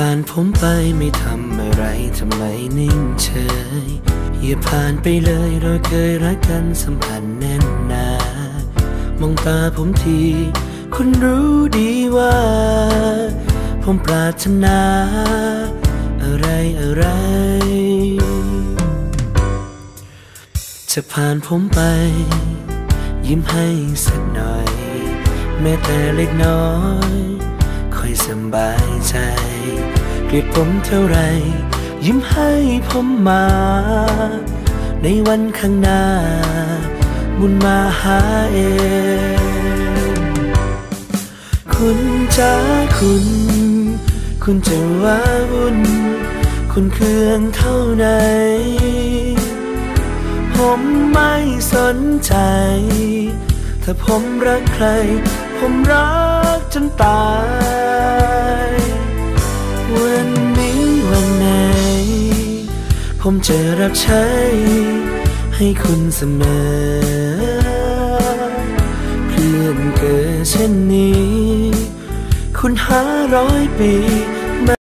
านผมไปไม่ทำอะไรทำไมนิ่งเฉยอย่าผ่านไปเลยเราเคยรักกันสัมพันธ์แน่นหนามองตาผมทีคุณรู้ดีว่าผมปรารถนาอะไรจะผ่านผมไปยิ้มให้สักหน่อยแม้แต่เล็กน้อยค่อยสบายใจเกลียดผมเท่าไรยิ้มให้ผมมาในวันข้างหน้าบุญมาหาเองคุณจ้าคุณจะว่าวุ่นคุณเครื่องเท่าไหนผมไม่สนใจถ้าผมรักใครผมรักจนตายวันนี้วันไหนผมจะรับใช้ให้คุณเสมอเพื่อนเกิดเช่นนี้คุณ500 ปี